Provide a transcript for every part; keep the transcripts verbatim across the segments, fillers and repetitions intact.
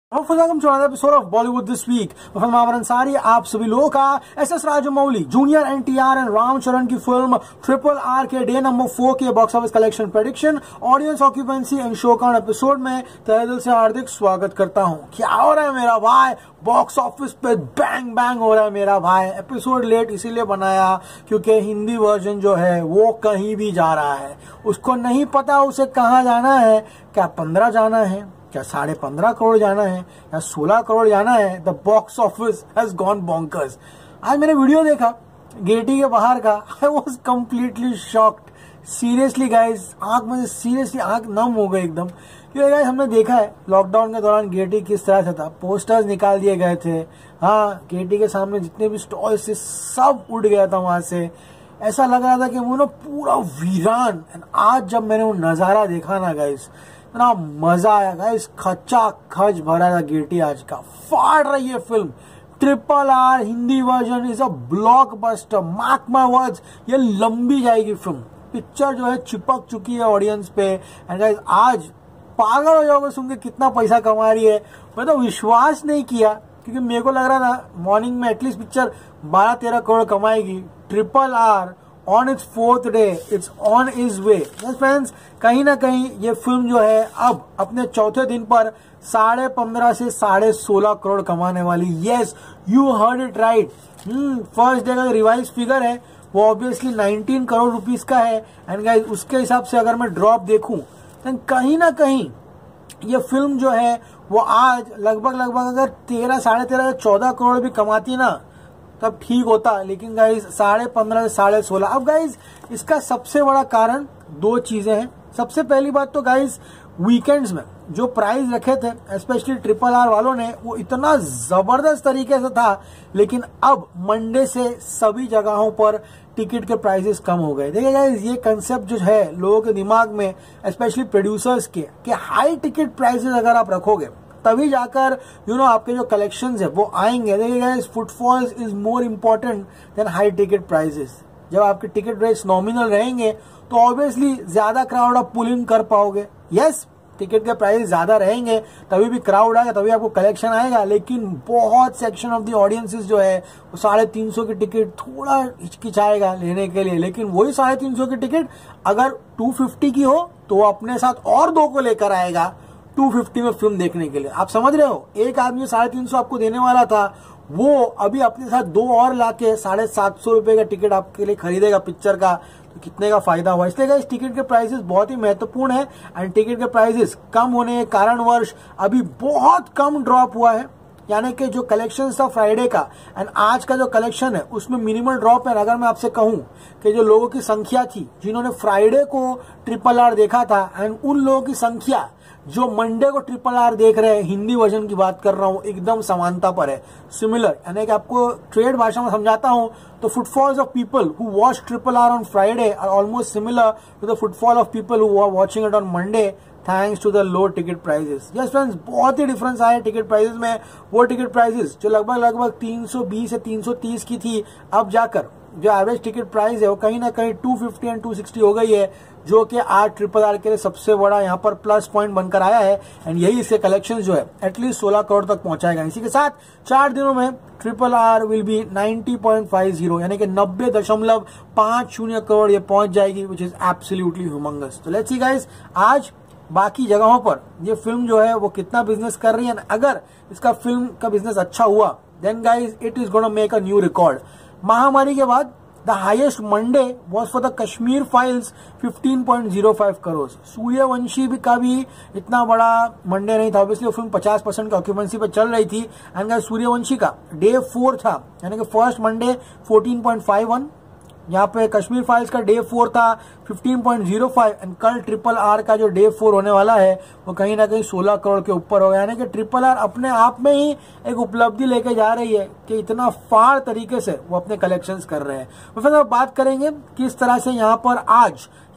Episode of Bollywood this week Mohammad Ansari आप सभी लोगों का S S Rajamouli junior NTR and Ram Charan की फिल्म ट्रिपल आर के डे नंबर फोर के box office collection prediction audience occupancy and show count episode में तहे दिल से हार्दिक स्वागत करता हूं। क्या हो रहा है मेरा भाई, बॉक्स ऑफिस पे बैंग बैंग हो रहा है मेरा भाई। एपिसोड लेट इसीलिए बनाया क्योंकि हिंदी वर्जन जो है वो कहीं भी जा रहा है, उसको नहीं पता उसे कहाँ जाना है, क्या पंद्रह जाना है, क्या साढ़े पंद्रह करोड़ जाना है या सोलह करोड़ जाना है। The box office has gone bonkers. आज मैंने वीडियो देखा गेटी के बाहर का, I was completely shocked. Seriously guys, आंख में सीरियसली आंख नम हो गई एकदम। क्योंकि गाइज हमने देखा है लॉकडाउन के दौरान गेटी किस तरह से था, पोस्टर्स निकाल दिए गए थे। हाँ, गेटी के सामने जितने भी स्टॉल्स थे सब उड़ गया था वहां से। ऐसा लग रहा था कि वो ना पूरा वीरान। एंड आज जब मैंने वो नजारा देखा ना गाइज, इतना मजा आया गाइस, खचा खच भरा था गेटी आज का। फाड़ रही है film. Triple R Hindi version is a blockbuster, mark my words, ये लंबी जाएगी फिल्म। पिक्चर जो है चिपक चुकी है ऑडियंस पे। एंड गाइस आज पागल हो जाओगे सुन के कितना पैसा कमा रही है। मैं तो विश्वास नहीं किया क्योंकि मेरे को लग रहा था मॉर्निंग में एटलीस्ट पिक्चर बारह तेरह करोड़ कमाएगी। Triple R on its fourth day, it's on is way. Yes friends, कहीं ना कहीं ये फिल्म जो है अब अपने चौथे दिन पर साढ़े पंद्रह से साढ़े सोलह करोड़ कमाने वाली। Yes, you heard it right. Hmm first day का रिवाइज फिगर है वो ऑब्वियसली नाइनटीन करोड़ रुपीस का है। एंड गाइस उसके हिसाब से अगर मैं ड्रॉप देखूं तो कहीं ना कहीं ये फिल्म जो है वो आज लगभग लगभग अगर तेरह साढ़े तेरह या चौदह करोड़ भी कमाती ना तब ठीक होता। लेकिन गाइज साढ़े पंद्रह से साढ़े सोलह। अब गाइज इसका सबसे बड़ा कारण दो चीजें हैं। सबसे पहली बात तो गाइज वीकेंड्स में जो प्राइस रखे थे स्पेशली ट्रिपल आर वालों ने, वो इतना जबरदस्त तरीके से था। लेकिन अब मंडे से सभी जगहों पर टिकट के प्राइसेस कम हो गए। देखिए गाइज, ये कंसेप्ट जो है लोगों के दिमाग में स्पेशली प्रोड्यूसर्स के कि हाई टिकट प्राइसेस अगर आप रखोगे तभी जाकर यू नो आपके जो कलेक्शंस है वो आएंगे। देखिए guys, footfalls is more important than high ticket prices. जब आपके टिकट रेट्स नॉमिनल रहेंगे तो ऑब्वियसली ज्यादा क्राउड आप पुल इन कर पाओगे। यस, टिकट के प्राइस ज्यादा रहेंगे तभी भी क्राउड आएगा, तभी आपको कलेक्शन आएगा। लेकिन बहुत सेक्शन ऑफ द ऑडियंसेस जो है वो साढ़े तीन सौ की टिकट थोड़ा हिचकिचाएगा लेने के लिए। लेकिन वही साढ़े तीन सौ की टिकट अगर टू फिफ्टी की हो तो वो अपने साथ और दो को लेकर आएगा टू फिफ्टी में फिल्म देखने के लिए। आप समझ रहे हो, एक आदमी साढ़े तीन सौ आपको देने वाला था, वो अभी अपने साथ दो और लाके साढ़े सात सौ रुपए का टिकट आपके लिए खरीदेगा पिक्चर का, तो कितने का फायदा हुआ। इसलिए इस टिकट के प्राइसेस बहुत ही महत्वपूर्ण है। एंड टिकट के प्राइसेस कम होने के कारणवश अभी बहुत कम ड्रॉप हुआ है। यानी कि जो कलेक्शन था फ्राइडे का एंड आज का जो कलेक्शन है उसमें मिनिमल ड्रॉप है। अगर मैं आपसे कहूं कि जो लोगों की संख्या थी जिन्होंने फ्राइडे को ट्रिपल आर देखा था एंड उन लोगों की संख्या जो मंडे को ट्रिपल आर देख रहे हैं, हिंदी वर्जन की बात कर रहा हूं, एकदम समानता पर है, सिमिलर। यानी कि आपको ट्रेड भाषा में समझाता हूं तो footfalls of people who watch triple R on Friday are almost similar to the footfall of people who are watching it on Monday thanks to the low ticket prices. Yes friends, बहुत ही difference आया ticket prices में। वो ticket prices जो लगभग लगभग तीन सौ बीस से तीन सौ तीस की थी, अब जाकर जो एवरेज टिकट प्राइस है वो कहीं ना कहीं two fifty and two sixty हो गई है, जो कि आज ट्रिपल आर के लिए सबसे बड़ा यहाँ पर प्लस पॉइंट बनकर आया है। एंड यही इसके कलेक्शन जो है एटलीस्ट सोलह करोड़ तक पहुंचाएगा। इसी के साथ चार दिनों में triple R will be ninety point five zero यानी कि नब्बे दशमलव पांच शून्य करोड़ ये पहुंच जाएगी, विच इज एब्सोल्युटली ह्यूमंगस। तो लेट्स सी गाइस, आज बाकी जगहों पर ये फिल्म जो है वो कितना बिजनेस कर रही है। अगर इसका फिल्म का बिजनेस अच्छा हुआ then guys it is gonna make a new record. महामारी के बाद the highest Monday was for the Kashmir files fifteen point zero five crore. Sooryavanshi भी का भी इतना बड़ा मंडे नहीं था, ऑब्वियसली वो फिल्म पचास परसेंट की ऑक्यूपेंसी पर चल रही थी। एंड सूर्यवंशी का डे फोर था, यानी कि first Monday fourteen point five one, यहाँ पे कश्मीर फाइल्स का डे फोर था fifteen point zero five. And कल ट्रिपल आर का जो डे फोर होने वाला है वो कहीं ना कहीं सोलह करोड़ के ऊपर होगा। यानी कि ट्रिपल आर अपने आप में ही एक उपलब्धि लेके जा रही है कि इतना फाड़ तरीके से वो अपने कलेक्शंस कर रहे हैं। तो फिर हम बात करेंगे किस तरह से यहाँ पर आज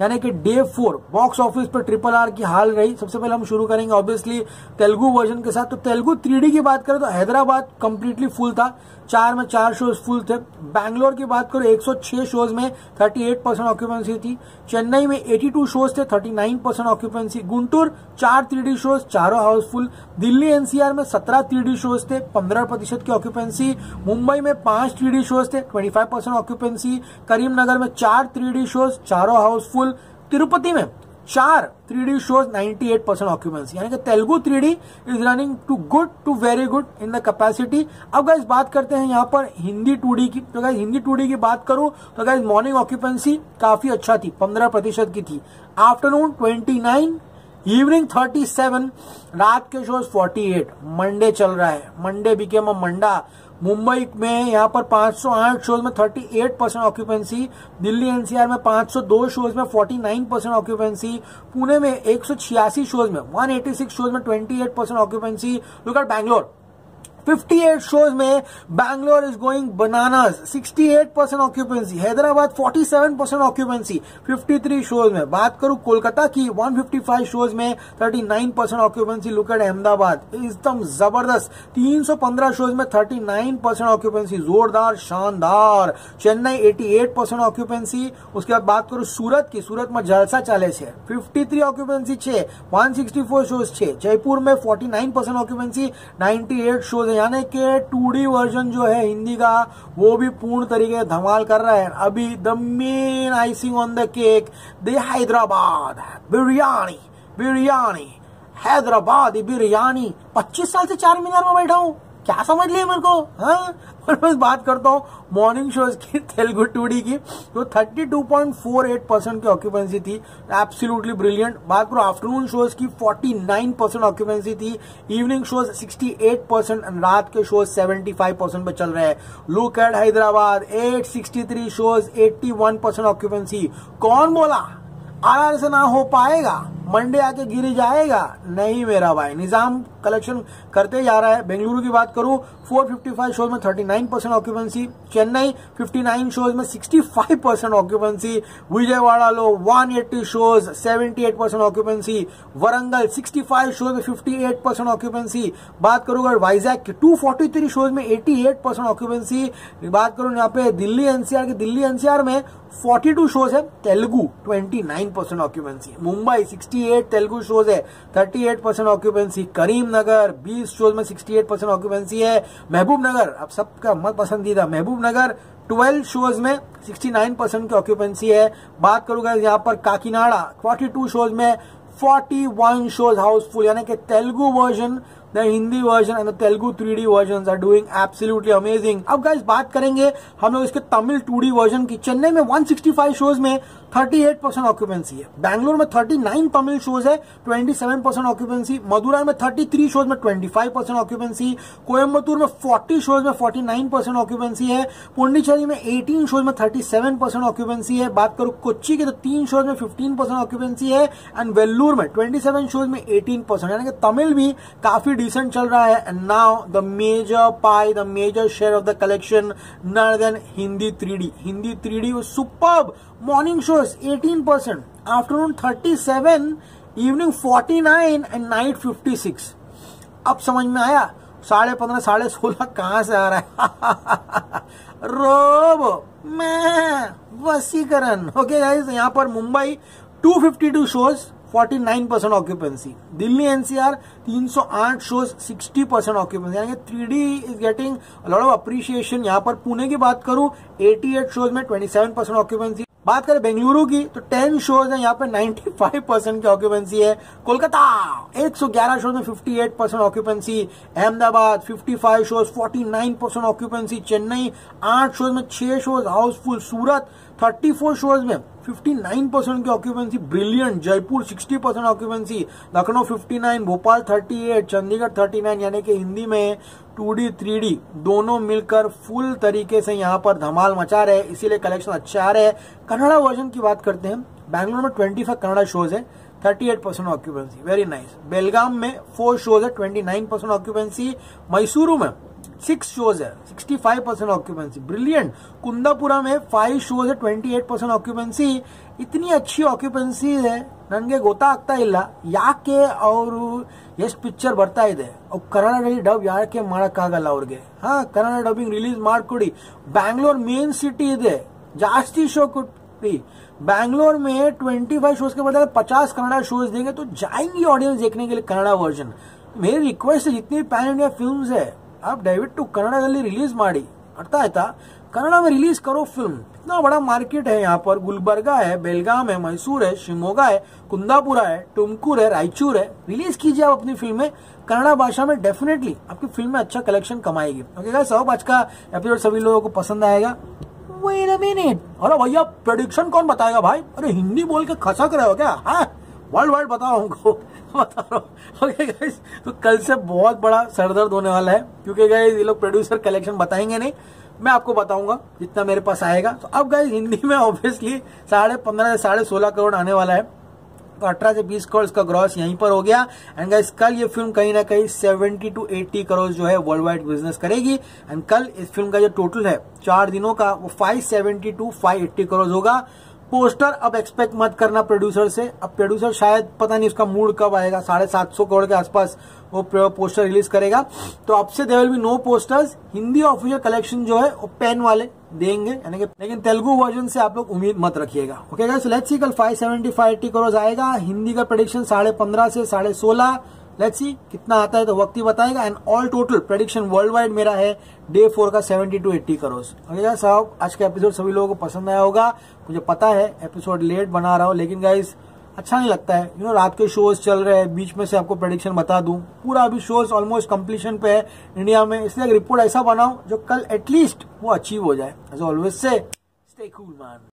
यानी कि डे फोर बॉक्स ऑफिस पर ट्रिपल आर की हाल रही। सबसे पहले हम शुरू करेंगे ऑब्वियसली तेलुगु वर्जन के साथ। तो तेलुगु थ्री डी की बात करें तो हैदराबाद कंप्लीटली फुल था, चार में चार शोज फुल थे। बैंगलोर की बात करो एक सौ छह शोज में अड़तीस परसेंट ऑक्यूपेंसी थी। चेन्नई में बयासी शोज थे, उनतालीस परसेंट ऑक्यूपेंसी। गुंटूर चार थ्री डी शोज, चारों हाउसफुल। दिल्ली एनसीआर में सत्रह थ्री डी शोज थे, पंद्रह प्रतिशत की ऑक्यूपेंसी। मुंबई में पांच थ्री डी शोज थे, पच्चीस परसेंट ऑक्यूपेंसी। करीमनगर में चार थ्री डी शोज, चारों हाउसफुल। तिरुपति में चार थ्री डी शोज, अट्ठानवे परसेंट ऑक्यूपेंसी। यानी कि Telugu three D is running to good to very good in the capacity. अब गाइस बात करते हैं यहाँ पर हिंदी टू डी की। तो गाइस हिंदी टू डी की बात करूं तो गाइस मॉर्निंग ऑक्यूपेंसी काफी अच्छा थी, पंद्रह प्रतिशत की थी। आफ्टरनून उनतीस, इवनिंग सैंतीस, रात के शोज अड़तालीस। मंडे चल रहा है, मंडे बिकेम अ मंडा। मुंबई में यहाँ पर पांच सौ आठ शोज में अड़तीस परसेंट ऑक्यूपेंसी। दिल्ली एनसीआर में पांच सौ दो शोज में उनचास परसेंट ऑक्यूपेंसी। पुणे में एक सौ छियासी शोज में एक सौ छियासी शोज में अट्ठाईस percent occupancy. Look at Bangalore, अट्ठावन शोज में बैंगलोर इज गोइंग बनानास, अड़सठ परसेंट ऑक्यूपेंसी। हैदराबाद सैंतालीस परसेंट ऑक्यूपेंसी, तिरेपन शोज में। बात करूं कोलकाता की, एक सौ पचपन शोज में उनतालीस percent occupancy. Look at Ahmedabad, एकदम जबरदस्त, तीन सौ पंद्रह शोज में उनतालीस परसेंट ऑक्यूपेंसी, जोरदार शानदार। चेन्नई अठासी परसेंट ऑक्यूपेंसी। उसके बाद बात करूं सूरत की, सूरत में जलसा चाले छे, तिरेपन ऑक्यूपेंसी छे, एक सौ चौंसठ शोज छे। जयपुर में उनचास परसेंट ऑक्यूपेंसी, अट्ठानवे शोज। यानी कि टू डी वर्जन जो है हिंदी का वो भी पूर्ण तरीके से धमाल कर रहा है। अभी the main icing on the cake, the Hyderabad biryani, biryani Hyderabadi biryani. पच्चीस साल से चार मीनार में बैठा हूं, क्या समझ लिया मेरे को? हाँ, और मैं बात करता हूँ मॉर्निंग शोज की, तेलुगु टू डी की, तो बत्तीस पॉइंट चार आठ परसेंट की ऑक्यूपेंसी थी, एब्सोल्युटली ब्रिलियंट। बात करो आफ्टरनून शोज की, उनचास परसेंट ऑक्यूपेंसी थी। इवनिंग शोज अड़सठ परसेंट, रात के शोज पचहत्तर परसेंट पे चल रहे हैं। लुक एट हैदराबाद, आठ सौ तिरसठ शोज, इक्यासी परसेंट ऑक्यूपेंसी। कौन बोला आर से ना हो पाएगा, मंडे आके गिर जाएगा? नहीं मेरा भाई, निजाम कलेक्शन करते जा रहा है। बेंगलुरु की बात करूं, चार सौ पचपन शोज में उनतालीस परसेंट ऑक्यूपेंसी। चेन्नई उनसठ शोज में पैंसठ परसेंट ऑक्यूपेंसी। विजयवाड़ा लो एक सौ अस्सी शोज, अठहत्तर परसेंट ऑक्यूपेंसी। वरंगल पैंसठ शोज में अट्ठावन परसेंट ऑक्यूपेंसी। बात करूं अगर वाइजैक की, दो सौ तैंतालीस शोज में अठासी परसेंट ऑक्यूपेंसी। बात करूं यहाँ पे दिल्ली एनसीआर की, दिल्ली एनसीआर में बयालीस शोज है, तेलुगु उनतीस परसेंट ऑक्यूपेंसी। मुंबई अड़सठ तेलुगु शोज है, अड़तीस परसेंट ऑक्यूपेंसी। करीमनगर बीस शोज में अड़सठ परसेंट ऑक्यूपेंसी है। महबूब नगर, अब सबका मत पसंदीदा, महबूब नगर बारह शोज में उनहत्तर परसेंट की ऑक्यूपेंसी है। बात करूंगा यहाँ पर काकीनाडा, बयालीस शोज में इकतालीस शोज हाउसफुल। यानी कि Telugu version, the Hindi version and the Telugu three D version are doing absolutely amazing. अब गाइस बात करेंगे हम लोग इसके तमिल टू डी वर्जन की। चेन्नई में एक सौ पैंसठ शोज में अड़तीस परसेंट ऑक्यूपेंसी है। बैंगलोर में उनतालीस तमिल शोज है, सत्ताईस परसेंट ऑक्यूपेंसी। मदुराई में पैंतीस शोज में पच्चीस परसेंट ऑक्यूपेंसी। कोयम्बतूर में चालीस शोज में उनचास परसेंट ऑक्यूपेंसी है। पुंडीचेरी में अठारह शोज में सैंतीस परसेंट ऑक्यूपेंसी है। बात करूं कोच्चि की तो तीन शोज में पंद्रह परसेंट ऑक्यूपेंसी है। एंड वेल्लूर में सत्ताईस शोज में अठारह परसेंट, यानी कि तमिल भी काफी डिसेंट चल रहा है। And now the major pie, the major share of the collection, नर then Hindi three D. Hindi three D was superb. Morning shows अठारह परसेंट, आफ्टरनून सैंतीस, इवनिंग उनचास एंड नाइट छप्पन। अब समझ में आया साढ़े पंद्रह साढ़े सोलह कहां से आ रहा है? रोब मैं वसीकरण। ओके गाइस, यहाँ पर मुंबई दो सौ बावन शोज, उनचास परसेंट ऑक्यूपेंसी। दिल्ली एनसीआर तीन सौ आठ शोज, साठ परसेंट ऑक्यूपेंसी। यानी three D is getting a lot of appreciation. यहाँ पर पुणे की बात करूं, अट्ठासी शोज में सत्ताईस परसेंट ऑक्यूपेंसी। बात करें बेंगलुरु की तो दस शोज है, यहाँ पे पचानवे परसेंट की ऑक्यूपेंसी है। कोलकाता एक सौ ग्यारह शोज में अट्ठावन परसेंट ऑक्यूपेंसी। अहमदाबाद पचपन शोज, उनचास परसेंट ऑक्यूपेंसी। चेन्नई आठ शोज में छह शोज हाउसफुल। सूरत चौंतीस शोज में उनसठ परसेंट की ऑक्यूपेंसी, ब्रिलियंट। जयपुर साठ परसेंट ऑक्यूपेंसी। लखनऊ उनसठ, भोपाल अड़तीस, चंडीगढ़ उनतालीस। यानी कि हिंदी में टू डी थ्री डी दोनों मिलकर फुल तरीके से यहाँ पर धमाल मचा रहे हैं, इसीलिए कलेक्शन अच्छे आ रहे हैं। कन्नड़ा वर्जन की बात करते हैं, बैंगलोर में पच्चीस कन्नड़ा शोज है, अड़तीस percent occupancy, very nice. Belgaum में फोर शोज है, उनतीस परसेंट ऑक्यूपेंसी। मैसूरू में सिक्स शोज है, sixty five percent occupancy, brilliant. Kundapura में फाइव शोज है, ट्वेंटी एट परसेंट ऑक्यूपेंसी। इतनी अच्छी ऑक्यूपेंसी है, नन्गे गोता ಆಗ್ತಾ ಇಲ್ಲ ಯಾಕೆ ಅವರು ಎಷ್ಟು ಪಿಕ್ಚರ್ ಬರ್ತಾ ಇದೆ, ಅವ್ರು ಕನ್ನಡದಲ್ಲಿ ಡಬ್ ಯಾಕೆ ಮಾಡಕ್ಕಾಗಲ್ಲ ಅವ್ರಿಗೆ? ಹಾ, ಕನ್ನಡ ಡಬ್ಬಿಂಗ್ ರಿಲೀಸ್ ಮಾಡ್ಕೊಡಿ। बैंगलोर मेन सिटी ಇದೆ, ಜಾಸ್ತಿ ಶೋ ಕೊಡಿ। बैंगलोर में ट्वेंटी फाइव शोज के बदले पचास कन्नड़ा शोज देंगे तो जाएंगी ऑडियंस देखने के लिए कन्नड़ा वर्जन। मेरी रिक्वेस्ट है, जितनी पैन इंडिया फिल्म्स है आप ದಯವಿಟ್ಟು ಕನ್ನಡದಲ್ಲಿ ರಿಲೀಸ್ ಮಾಡಿ, ಅರ್ಥ ಆಯ್ತಾ? कन्नड़ा में रिलीज करो फिल्म, इतना बड़ा मार्केट है यहाँ पर। गुलबर्गा है, बेलगाम है, मैसूर है, शिमोगा है, कुंदापुरा है, टुमकुर है, रायचूर है। रिलीज कीजिए आप अपनी फिल्में कन्नड़ा भाषा में, डेफिनेटली आपकी फिल्म में अच्छा कलेक्शन कमाएगी। ओके गाइस, सब आज का एपिसोड सभी लोगों को पसंद आएगा। वेट अ मिनट, अरे भैया प्रेडिक्शन कौन बताएगा भाई? अरे हिंदी बोल के खसक रहे हो क्या? हाँ, वर्ल्ड वाइड बताओ हमको, बता रहा हूँ। ओके गाइस, तो कल से बहुत बड़ा सरदर्द होने वाला है, क्योंकि गाइस ये लोग प्रोड्यूसर कलेक्शन बताएंगे नहीं, मैं आपको बताऊंगा जितना मेरे पास आएगा। तो अब गाइस हिंदी में ऑब्वियसली साढ़े पंद्रह से साढ़े सोलह करोड़ आने वाला है, तो अठारह से बीस करोड़ का ग्रॉस यहीं पर हो गया। एंड गाइस कल ये फिल्म कहीं ना कहीं सेवेंटी टू एटी करोड़ जो है वर्ल्ड वाइड बिजनेस करेगी। एंड कल इस फिल्म का जो टोटल है चार दिनों का, वो five seventy two five eighty crore होगा। पोस्टर अब एक्सपेक्ट मत करना प्रोड्यूसर से, अब प्रोड्यूसर शायद पता नहीं उसका मूड कब आएगा, साढ़े सात सौ करोड़ के आसपास वो पोस्टर रिलीज करेगा। तो अब से there will be no posters. Hindi official collection जो है वो पेन वाले देंगे, यानी कि लेकिन तेलुगु वर्जन से आप लोग उम्मीद मत रखिएगा। ओके गाइस, लेट्स सी कल five seventy five eighty crore आएगा। हिंदी का प्रेडिक्शन साढ़े पंद्रह से साढ़े सोलह, लेट्स सी कितना आता है तो वक्त ही बताएगा। And all total prediction world wide मेरा है डे फोर का seventy two eighty crore. Okay guys, साहब आज का एपिसोड सभी लोगों को पसंद आया होगा। मुझे पता है एपिसोड लेट बना रहा हूँ, लेकिन गाइस अच्छा नहीं लगता है, यू नो रात के शोज चल रहे हैं, बीच में से आपको प्रेडिक्शन बता दूं। पूरा अभी शोज ऑलमोस्ट कंप्लीशन पे है इंडिया में, इसलिए एक रिपोर्ट ऐसा बनाऊं जो कल एटलीस्ट वो अचीव हो जाए। As always say stay cool man.